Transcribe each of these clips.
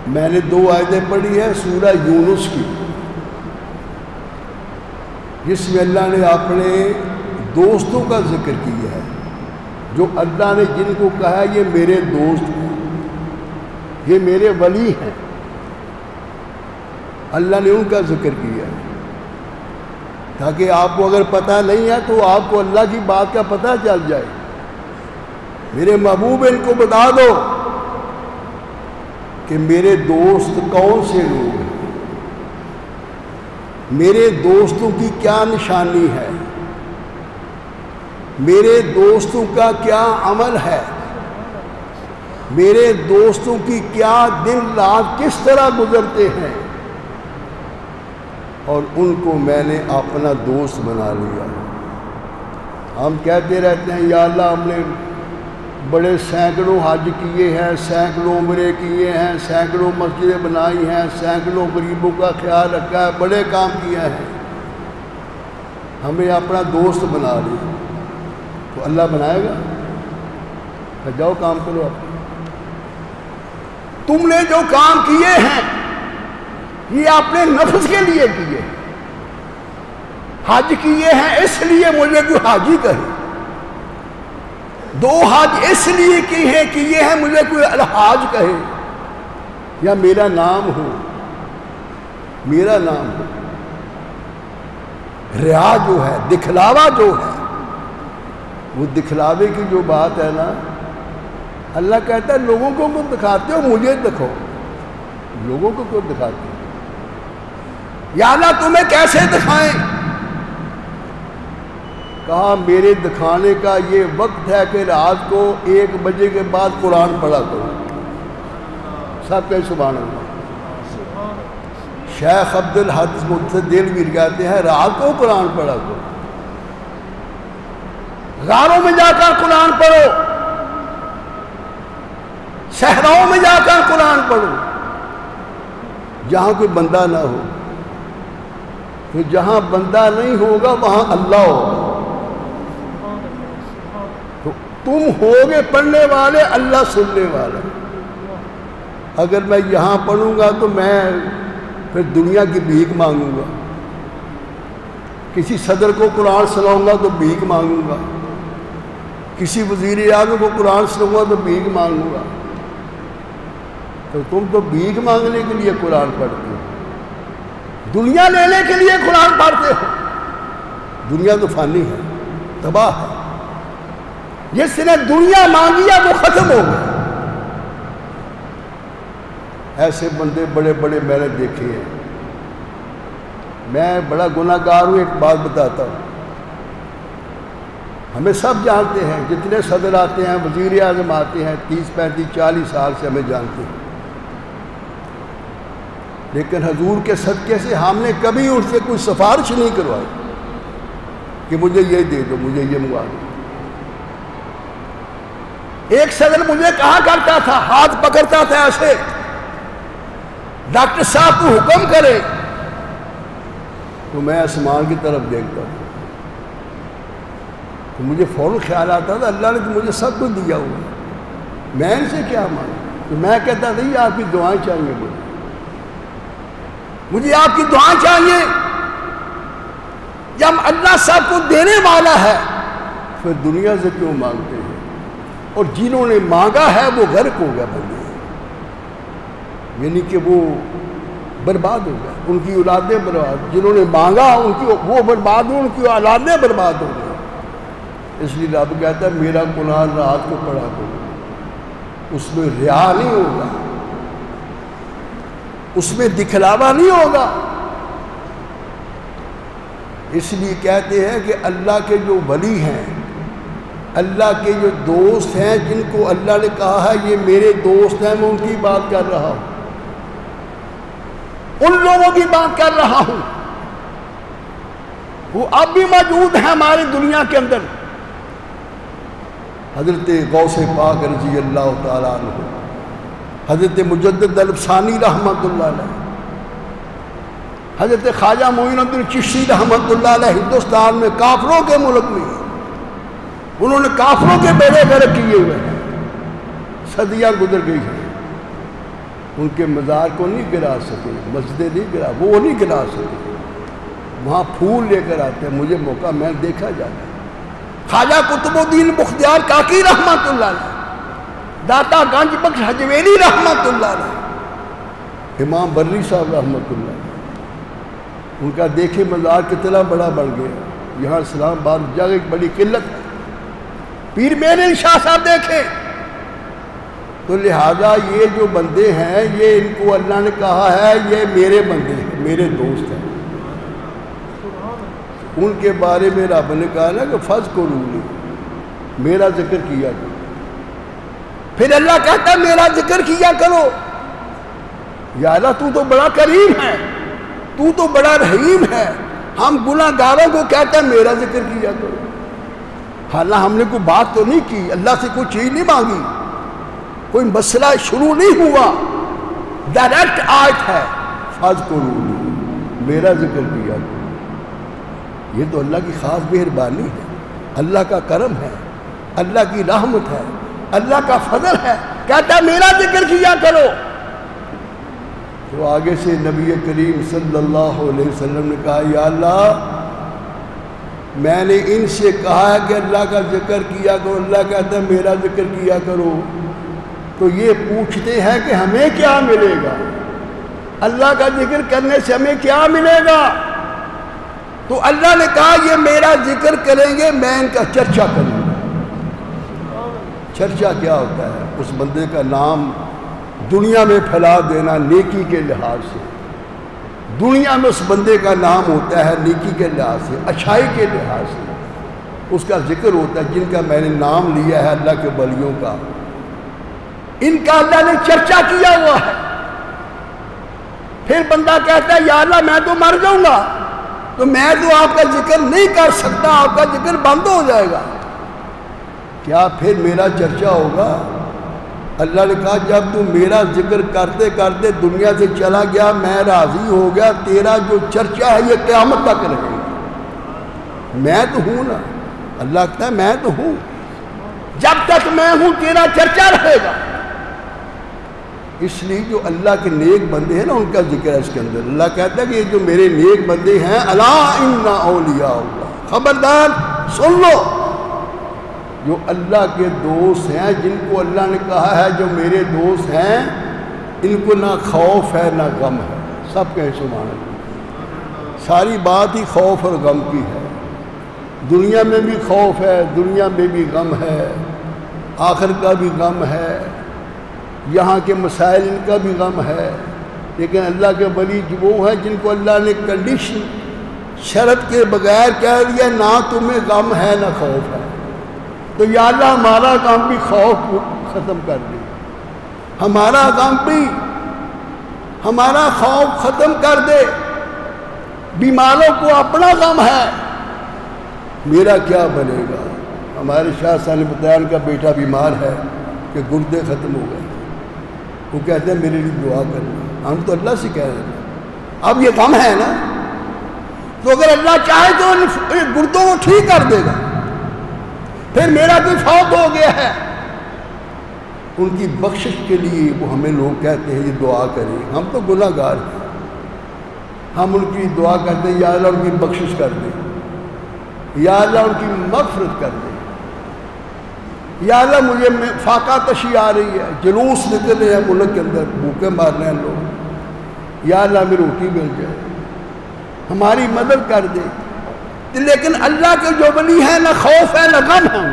میں نے 2 آیتیں پڑھی ہیں سورہ یونس کی، جس میں اللہ نے اپنے دوستوں کا ذکر کیا ہے، جو اللہ نے جن کو کہا یہ میرے دوست ہیں، یہ میرے ولی ہیں، اللہ نے ان کا ذکر کیا ہے تاکہ آپ کو اگر پتہ نہیں ہے تو آپ کو اللہ کی بات کا پتہ چل جائے۔ میرے محبوب ان کو بتا دو کہ میرے دوست کون سے لوگ ہیں، میرے دوستوں کی کیا نشانی ہے، میرے دوستوں کا کیا عمل ہے، میرے دوستوں کی کیا دن رات کس طرح گزرتے ہیں، اور ان کو میں نے اپنا دوست بنا لیا۔ ہم کہتے رہتے ہیں یا اللہ ہم نے بڑے سینکڑوں حج کیے ہیں، سینکڑوں عمرے کیے ہیں، سینکڑوں مسجدیں بنائی ہیں، سینکڑوں غریبوں کا خیال رکھا ہے، بڑے کام کیا ہے، ہمیں اپنا دوست بنا لیا، تو اللہ بنائے گا؟ جاؤ کام کرو۔ آپ تم نے جو کام کیے ہیں یہ اپنے نفس کے لیے کیے، حج کیے ہیں اس لیے مجھے کوئی حاجی کہے، 2 حج اس لیے کی ہے کہ یہ ہے مجھے کوئی الحاج کہے یا میرا نام ہو، میرا نام ہو۔ ریا جو ہے، دکھلاوا جو ہے، وہ دکھلاوے کی جو بات ہے نا، اللہ کہتا ہے لوگوں کو دکھاتے ہو، مجھے دکھاؤ، لوگوں کو کیوں دکھاتے ہو؟ یا اللہ تمہیں کیسے دکھائیں؟ کہا میرے دکھانے کا یہ وقت ہے کہ رات کو 1 بجے کے بعد قرآن پڑھا کرو۔ سب کہیں سبحان اللہ۔ شیخ عبد الحد دہلوی کہتے ہیں رات کو قرآن پڑھا کرو، غاروں میں جا کر قرآن پڑھو، صحراؤں میں جا کر قرآن پڑھو، جہاں کوئی بندہ نہ ہو، تو جہاں بندہ نہیں ہوگا وہاں اللہ ہوگا، تو تم ہوگے پڑھنے والے، اللہ سننے والا۔ اگر میں یہاں پڑھوں گا تو میں پھر دنیا کی بھیک مانگوں گا، کسی صدر کو قرآن سناؤں گا تو بھیک مانگوں گا، کسی وزیر اعظم کو قرآن سناؤں گا تو بھیک مانگوں گا، تو تم تو بھیک مانگنے کے لیے قرآن پڑھتے ہو، دنیا لینے کے لیے قرآن پڑھتے ہو۔ دنیا تو فانی ہے، تباہ ہے، جس نے دنیا مانگی ہے وہ ختم ہو گیا۔ ایسے بندے بڑے بڑے میں نے دیکھے ہیں۔ میں بڑا گناہ گار ہوں، ایک بات بتاتا ہوں، ہمیں سب جانتے ہیں، جتنے صدر آتے ہیں، وزیر اعظم آتے ہیں، 30 35 40 سال سے ہمیں جانتے ہیں، لیکن حضور کے صدقے سے ہم نے کبھی ان سے کوئی سفارش نہیں کروائی کہ مجھے یہ دے دو، مجھے یہ منگوا دو۔ ایک صدر مجھے کہا کرتا تھا، ہاتھ پکڑتا تھا ایسے، ڈاکٹر صاحب کو حکم کرے، تو میں آسمان کی طرف دیکھتا ہوں تو مجھے فوراً خیال آتا تھا اللہ نے تو مجھے سب کچھ دیا ہوا ہے، میں ان سے کیا مانگوں؟ تو میں کہتا تھا یہ آپ کی دعائیں چاہیے، مجھے آپ کی دعائیں چاہیے۔ جب اللہ سب کو دینے والا ہے پھر دنیا سے کیوں مانگتے ہیں؟ اور جنہوں نے مانگا ہے وہ غرق ہو گیا بندے، یعنی کہ وہ برباد ہو گیا، ان کی اولادیں برباد، جنہوں نے مانگا ان کی وہ برباد ہو، ان کی اولادیں برباد ہو گئی۔ اس لیے رب کہتا ہے میرا قرآن رات کو پڑھا کرو، اس میں ریا نہیں ہوگا، اس میں دکھلاوا نہیں ہوگا۔ اس لیے کہتے ہیں کہ اللہ کے جو ولی ہیں، اللہ کے جو دوست ہیں، جن کو اللہ نے کہا ہے یہ میرے دوست ہیں، میں ان کی بات کر رہا ہوں، ان لوگوں کی بات کر رہا ہوں، وہ اب بھی موجود ہیں ہماری دنیا کے اندر۔ حضرت غوث پاک رضی اللہ تعالیٰ عنہ، حضرت مجدد الفسانی رحمۃ اللہ علیہ، حضرت خواجہ معین الدین چشتی رحمۃ اللہ علیہ، ہندوستان میں کافروں کے ملک میں انہوں نے کافروں کے بیڑے غرق کیے ہوئے ہیں، صدیاں گزر گئی ہیں، ان کے مزار کو نہیں گرا سکے، مسجدیں نہیں گرا، وہ نہیں گرا سکے، وہاں پھول لے کر آتے ہیں، مجھے موقع میں دیکھا جاتا ہے۔ خواجہ قطب الدین بختیار کاکی رحمت اللہ علیہ، داتا گنج بخش حجویری رحمت اللہ علیہ، امام بری صاحب رحمت اللہ علیہ، ان کا دیکھے مزار کتنا بڑا بڑھ گیا، یہاں اسلام آباد جگہ ایک بڑی قلت ہے۔ پیر میرے شاہ صاحب دیکھیں، تو لہذا یہ جو بندے ہیں یہ ان کو اللہ نے کہا ہے یہ میرے بندے ہیں، میرے دوست ہیں، ان کے بارے میں رب نے کہا نا کہ فَذْكُرُونِی، میرا ذکر کیا کرو۔ پھر اللہ کہتا ہے میرا ذکر کیا کرو، یا اللہ تو بڑا کریم ہے، تو بڑا رحیم ہے، ہم گناہ گاروں کو کہتا ہے میرا ذکر کیا کرو۔ حالانکہ ہم نے کوئی بات تو نہیں کی، اللہ سے کوئی چیز نہیں مانگی، کوئی مسئلہ شروع نہیں ہوا، ڈائریکٹ آیت ہے فَذْكُرُونِی، میرا ذکر کیا کرو۔ یہ تو اللہ کی خاص مہربانی ہے، اللہ کا کرم ہے، اللہ کی رحمت ہے، اللہ کا فضل ہے، کہتا ہے میرا ذکر کیا کرو۔ تو آگے سے نبی کریم صلی اللہ علیہ وسلم نے کہا یا اللہ میں نے ان سے کہا ہے کہ اللہ کا ذکر کیا کرو، اللہ کہتا ہے میرا ذکر کیا کرو، تو یہ پوچھتے ہیں کہ ہمیں کیا ملے گا، اللہ کا ذکر کرنے سے ہمیں کیا ملے گا؟ تو اللہ نے کہا یہ میرا ذکر کریں گے میں ان کا چرچا کروں گا۔ چرچا کیا ہوتا ہے؟ اس بندے کا نام دنیا میں پھیلا دینا نیکی کے لحاظ سے، دنیا میں اس بندے کا نام ہوتا ہے نیکی کے لحاظ سے، اچھائی کے لحاظ سے، اس کا ذکر ہوتا ہے جن کا میں نے نام لیا ہے اللہ کے ولیوں کا، ان کا اللہ نے چرچا کیا ہوا ہے۔ پھر بندہ کہتا ہے یا اللہ میں تو مر جاؤں گا، تو میں تو آپ کا ذکر نہیں کر سکتا، آپ کا ذکر بند ہو جائے گا، کیا پھر میرا چرچا ہوگا؟ اللہ نے کہا جب تو میرا ذکر کرتے کرتے دنیا سے چلا گیا، میں راضی ہو گیا، تیرا جو چرچا ہے یہ قیامت تک رہے گا، میں تو ہوں نا، اللہ کہتا ہے میں تو ہوں، جب تک میں ہوں تیرا چرچا رہے گا۔ اس لیے جو اللہ کے نیک بندے ہیں نا ان کا ذکر ہے اس کے اندر، اللہ کہتا ہے کہ یہ جو میرے نیک بندے ہیں الا ان اولیاء اللہ، خبردار سن لو، جو اللہ کے دوست ہیں جن کو اللہ نے کہا ہے جو میرے دوست ہیں ان کو نہ خوف ہے نہ غم ہے، سب کہیں سبحان اللہ، ساری بات ہی خوف اور غم کی ہے، دنیا میں بھی خوف ہے، دنیا میں بھی غم ہے، آخر کا بھی غم ہے، یہاں کے مسائل ان کا بھی غم ہے، لیکن اللہ کے ولی وہ ہیں جن کو اللہ نے کنڈیشن شرط کے بغیر کہہ دیا نہ تمہیں غم ہے نہ خوف ہے، تو یا اللہ ہمارا غم بھی خوف ختم کر دے، ہمارا غم بھی ہمارا خوف ختم کر دے، بیماروں کو اپنا غم ہے، میرا کیا بنے گا؟ ہمارے شاہ صاحب نے بتایا ان کا بیٹا بیمار ہے کہ گردے ختم ہو گئے، وہ کہتے ہیں میرے لیے دعا کرنا، ہم تو اللہ سے کہہ رہے ہیں، اب یہ غم ہے نا، تو اگر اللہ چاہے تو گردوں کو ٹھیک کر دے گا، پھر میرا بھی فوت ہو گیا ہے، ان کی بخشش کے لیے وہ ہمیں لوگ کہتے ہیں یہ دعا کریں، ہم تو گناہ گار ہیں، ہم ان کی دعا کرتے ہیں یا اللہ ان کی بخشش کر دیں، یا اللہ ان کی مغفرت کر دیں، یا اللہ مجھے فاقہ کشی آ رہی ہے، جلوس نکل رہے ہیں ملک کے اندر، بھوکے مار رہے ہیں لوگ، یا اللہ ہمیں روٹی مل جائے، ہماری مدد کر دے۔ لیکن اللہ کے جو ولی ہیں نہ خوف ہے نہ غم ہے۔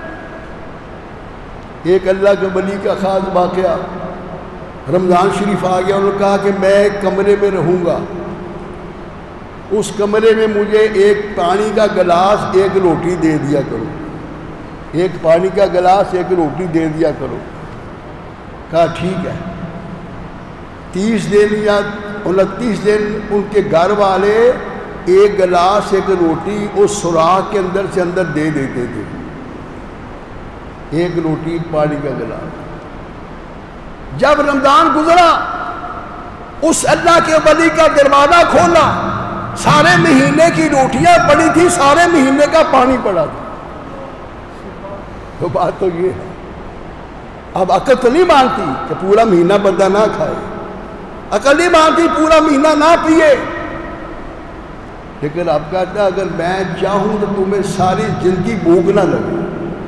ایک اللہ کے ولی کا خاص واقعہ، رمضان شریف آ گیا، انہوں نے کہا کہ میں ایک کمرے میں رہوں گا، اس کمرے میں مجھے ایک پانی کا گلاس ایک روٹی دے دیا کرو، ایک پانی کا گلاس ایک روٹی دے دیا کرو۔ کہا ٹھیک ہے۔ 30 دن یا 29 دن ان کے گھر والے ایک گلاس ایک روٹی اس سوراخ کے اندر سے اندر دے دیتے تھے، ایک روٹی ایک پانی کا گلاس۔ جب رمضان گزرا اس اللہ کے ولی کا دروازہ کھولا، سارے مہینے کی روٹیاں پڑی تھی، سارے مہینے کا پانی پڑا تھا۔ تو بات تو یہ ہے اب عقل تو نہیں مانتی کہ پورا مہینہ بندہ نہ کھائے، عقل نہیں مانتی پورا مہینہ نہ پیے، لیکن اب کہتا ہے اگر میں چاہوں تو تمہیں ساری زندگی بھوک نہ لگے۔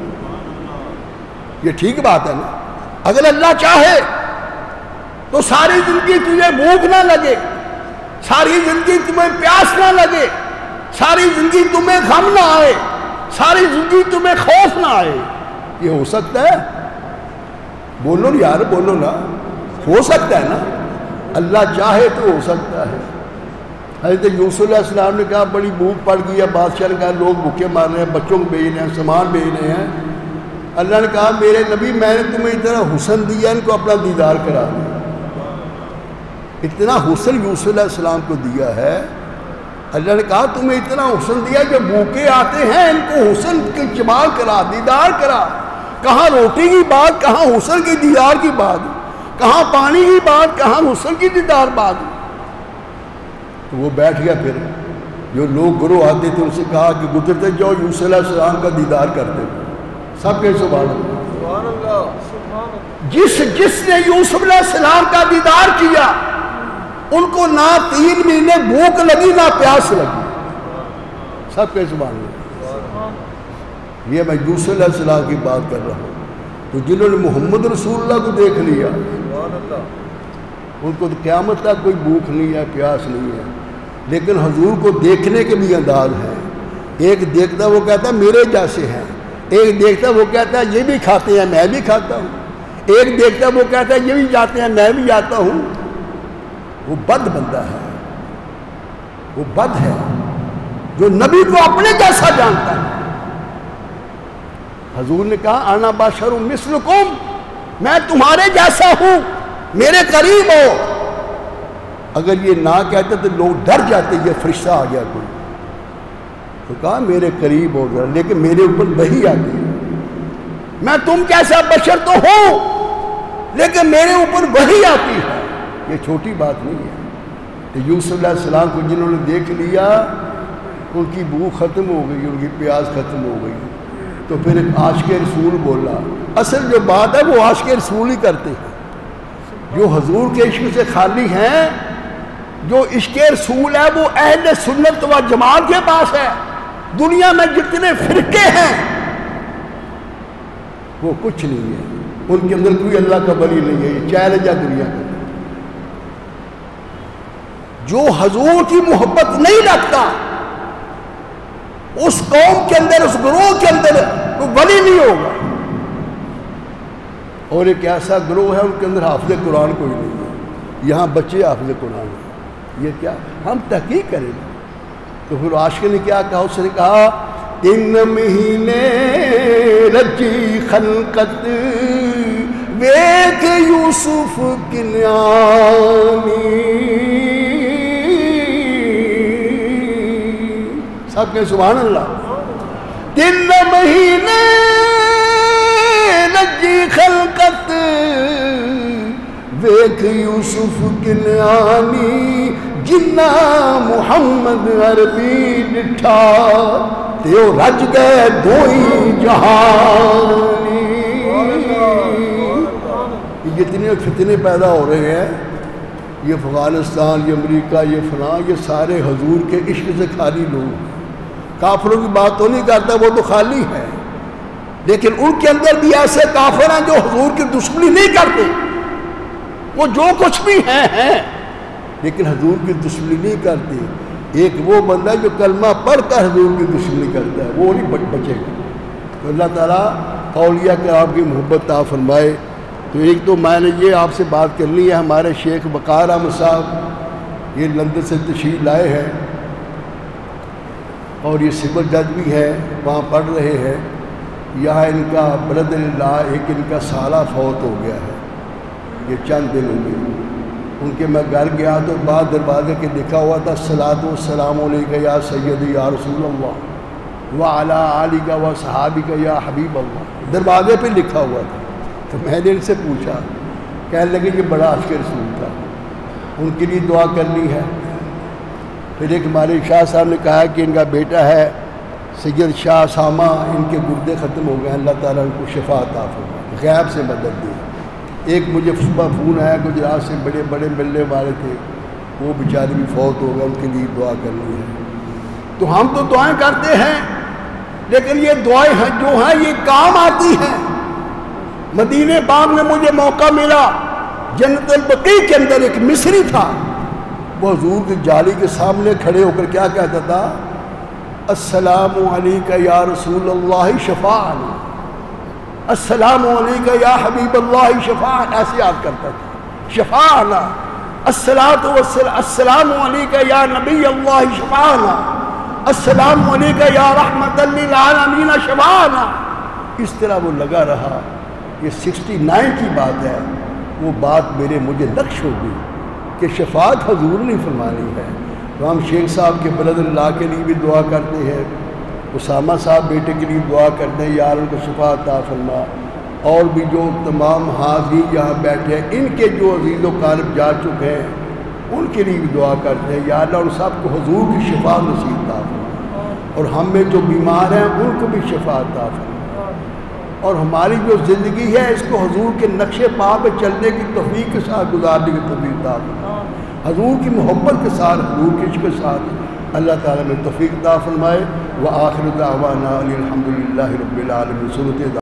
یہ ٹھیک بات ہے نا؟ اگر اللہ چاہے تو ساری زندگی تجھے بھوک نہ لگے، ساری زندگی تمہیں پیاس نہ لگے، ساری زندگی تمہیں غم نہ آئے، ساری زندگی تمہیں خوف نہ آئے۔ یہ ہو سکتا ہے؟ بولو یار، بولو نا، ہو سکتا ہے نا؟ اللہ چاہے تو ہو سکتا ہے۔ حضرت یوسف علیہ السلام نے کہا بڑی بھوک پڑ گئی ہے، بادشاہ نے کہا لوگ بھوکے مار رہے ہیں، بچوں کو بھیج رہے ہیں، سامان بھیج رہے ہیں۔ اللہ نے کہا میرے نبی میں نے تمہیں اتنا حسن دیا، ان کو اپنا دیدار کرا دیا۔ اتنا حسن یوسف علیہ السلام کو دیا ہے، اللہ نے کہا تمہیں اتنا حسن دیا جو بھوکے آتے ہیں ان کو حسن کی جمال کرا، دیدار کرا۔ کہاں روٹی کی بات، کہاں حسن کی دیدار کی بات، کہاں پانی کی بات، کہاں حسن کی دیدار بات۔ تو وہ بیٹھ گیا، پھر جو لوگ گروہ آتے تھے ان سے کہا کہ گزرتے جاؤ یوسف علیہ السلام کا دیدار کرتے تھے۔ سب کے سبحان اللہ۔ جس نے یوسف علیہ السلام کا دیدار کیا ان کو نہ 3 مہینے بھوک لگی نہ پیاس لگی۔ سب کے سبحان اللہ۔ یہ میں یوسف علیہ السلام کی بات کر رہا ہوں۔ تو جنہوں نے محمد رسول اللہ کو دیکھ لیا ان کو تو قیامت تک کوئی بھوک نہیں ہے، پیاس نہیں ہے۔ لیکن حضور کو دیکھنے کے بھی انداز ہیں۔ ایک دیکھتا وہ کہتا ہے میرے جیسے ہیں، ایک دیکھتا وہ کہتا ہے یہ بھی کھاتے ہیں میں بھی کھاتا ہوں، ایک دیکھتا وہ کہتا ہے یہ بھی جاتے ہیں میں بھی جاتا ہوں۔ وہ بد بندہ ہے، وہ بد ہے جو نبی کو اپنے جیسا جانتا ہے۔ حضور نے کہا انا بشر مثلکم، میں تمہارے جیسا ہوں، میرے قریب ہو۔ اگر یہ نہ کہتے تو لوگ ڈر جاتے یہ فرشتہ آ گیا کوئی۔ تو کہا میرے قریب ہو گیا، لیکن میرے اوپر وحی آتی ہے۔ میں تم جیسا بشر تو ہوں لیکن میرے اوپر وحی آتی ہے۔ یہ چھوٹی بات نہیں ہے۔ کہ یوسف علیہ السلام کو جنہوں نے دیکھ لیا ان کی بھوک ختم ہو گئی، ان کی پیاس ختم ہو گئی۔ تو پھر ایک عاشق رسول بولا۔ اصل جو بات ہے وہ عاشق رسول ہی کرتے ہیں، جو حضور کے عشق سے خالی ہیں۔ جو عشق رسول ہے وہ اہل سنت و جماعت کے پاس ہے۔ دنیا میں جتنے فرقے ہیں وہ کچھ نہیں ہے، ان کے اندر کوئی اللہ کا ولی نہیں ہے۔ یہ چیلنج ہے دنیا کا۔ جو حضور کی محبت نہیں رکھتا اس قوم کے اندر، اس گروہ کے اندر کوئی ولی نہیں ہوگا۔ اور ایک ایسا گروہ ہے ان کے اندر حافظ قرآن کوئی نہیں ہے، یہاں بچے حافظ قرآن ہیں۔ یہ کیا ہم تحقیق کریں گے؟ تو پھر عاشق نے کیا کہا؟ اس نے کہا 3 مہینے رجی خلقت ویک یوسف کنیانی۔ سب کے سبحان اللہ۔ 3 مہینے رجی خلقت ویک یوسف کنیانی، جنا محمد عربی ڈٹھا تیو رج گئے دوئی جہانی۔ یہ جتنے فتنے پیدا ہو رہے ہیں، یہ افغانستان، یہ امریکہ، یہ فلاں، یہ سارے حضور کے عشق سے خالی لوگ۔ کافروں کی بات تو نہیں کرتا، وہ تو خالی ہے، لیکن ان کے اندر بھی ایسے کافر ہیں جو حضور کی دشمنی نہیں کرتے۔ وہ جو کچھ بھی ہیں لیکن حضور کی دشمنی نہیں کرتے۔ ایک وہ بندہ جو کلمہ پڑھ کر حضور کی دشمنی کرتا ہے وہ نہیں بچے گا۔ تو اللہ تعالیٰ اولیاء کرام کی محبت عطا فرمائے۔ تو ایک تو میں نے یہ آپ سے بات کرنی ہے، ہمارے شیخ وقار احمد صاحب یہ لندن سے تشریف لائے ہیں اور یہ سول جج بھی ہے، وہاں پڑھ رہے ہیں۔ یہاں ان کا برد اللہ ایک ان کا سالہ فوت ہو گیا ہے، یہ چند دن ہوئے۔ ان کے میں گھر گیا تو بعد دروازے کے لکھا ہوا تھا الصلاۃ والسلام علیک یا سیدی یا رسول اللہ وعلی آلک و صحابک یا حبیب اللہ، دروازے پہ لکھا ہوا تھا۔ تو میں نے ان سے پوچھا، کہنے لگے یہ بڑا عاشق رسول تھا، ان کے لیے دعا کرنی ہے۔ پھر ایک ہمارے شاہ صاحب نے کہا کہ ان کا بیٹا ہے سید شاہ سامہ ان کے گردے ختم ہو گئے، اللہ تعالیٰ ان کو شفا عطا فرمائے، غیب سے مدد دی۔ ایک مجھے صبح فون آیا، گجرات سے بڑے بڑے ملنے والے تھے، وہ بیچارے بھی فوت ہو گئے، ان کے لیے دعا کرنی ہے۔ تو ہم تو دعائیں کرتے ہیں، لیکن یہ دعائیں ہیں جو ہیں یہ کام آتی ہیں۔ مدینہ پاک میں مجھے موقع ملا، جنت البقیع کے اندر ایک مصری تھا، وہ حضور کی جالی کے سامنے کھڑے ہو کر کیا کہتا تھا؟ السلام علیکہ یا رسول اللہ شفاعنا، السلام علیکہ یا حبیب اللہ شفاعنا، ایسے یاد کرتا تھا، شفاعنا، السلام علیکہ یا نبی اللہ شفاعنا، السلام علیکہ یا رحمت للعالمین شفاعنا۔ اس طرح وہ لگا رہا۔ یہ 69 کی بات ہے، وہ بات مجھے نقش ہو گئی کہ شفاعت حضور نے فرمانی ہے۔ تو ہم شیخ صاحب کے بلد اللہ کے لیے بھی دعا کرتے ہیں، اسامہ صاحب بیٹے کے لیے دعا کرتے ہیں، یا اللہ کو شفا عطا فرما، اور بھی جو تمام حاضرین یہاں بیٹھے ہیں ان کے جو عزیز و قارب جا چکے ہیں ان کے لیے بھی دعا کرتے ہیں، یا اللہ ان سب کو حضور کی شفا نصیب عطا فرما، اور ہم میں جو بیمار ہیں ان کو بھی شفا عطا فرما، اور ہماری جو زندگی ہے اس کو حضور کے نقش پا پہ چلنے کی توفیق کے ساتھ گزارنے کی توفیق عطا فرما، حضور کی محبت کے ساتھ، حضور کے عشق کے ساتھ اللہ تعالیٰ نے توفیق عطا فرمائے۔ وآخر دعوانا الحمدللہ رب العالمین۔